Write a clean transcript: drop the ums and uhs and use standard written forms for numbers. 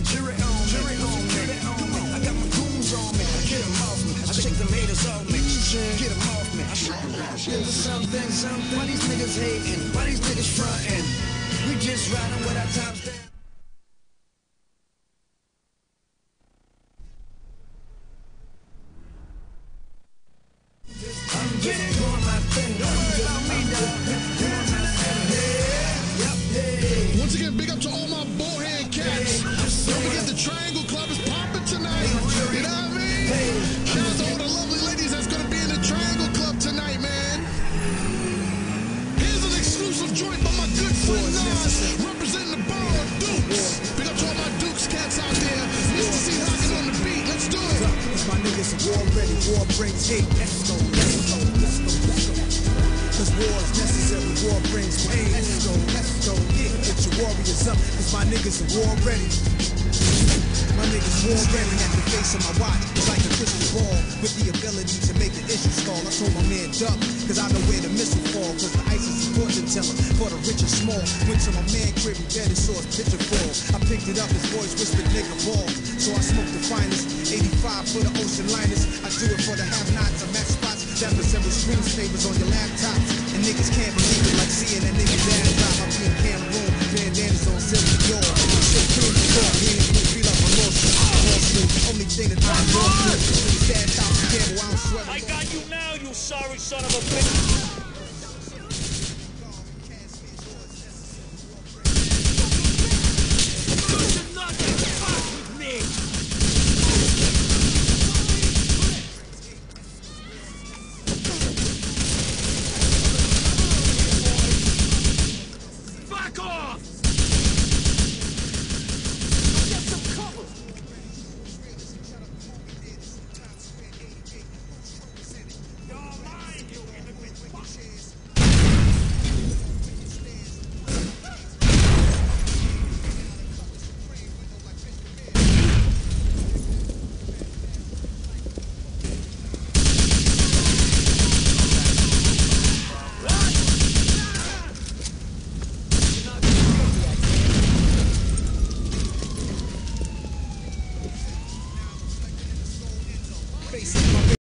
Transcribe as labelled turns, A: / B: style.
A: Jury on me. I got my goons on me. I get them off me. I shake them haters off me. Get them off me. I shake them off me. Something. Why these niggas hating? Why these niggas fronting? We just riding with our tops down. I'm just doing my thing.
B: Once again, big up to all my bullhead cats. Don't forget the Triangle Club is popping tonight. You know what I mean? Shout out to all the lovely ladies that's gonna be in the Triangle Club tonight, man. Here's an exclusive joint by my good friend Nas, representing the borough of Dukes. Big up to all my Dukes cats out there. Mr. C Hockin on the beat. Let's do it.
C: My niggas are war ready. War brings hate. Let's go. Cause war is necessary, war brings pain. Let's go. Yeah, get your warriors up, cause my niggas are war ready. My niggas war ready at the face of my watch. It's like a crystal ball with the ability to make the issue stall. I told my man duck, cause I know where the missile fall. Cause the ice is a fortune teller for the rich and small. Went to my man crib and dead and saw his picture fall. I picked it up, his voice whispered nigga ball. So I smoked the finest, 85 for the ocean liners. I do it for the have-nots, I match spots that resemble screensavers on your laptops. And niggas can't believe it like seeing a nigga dad drop. I be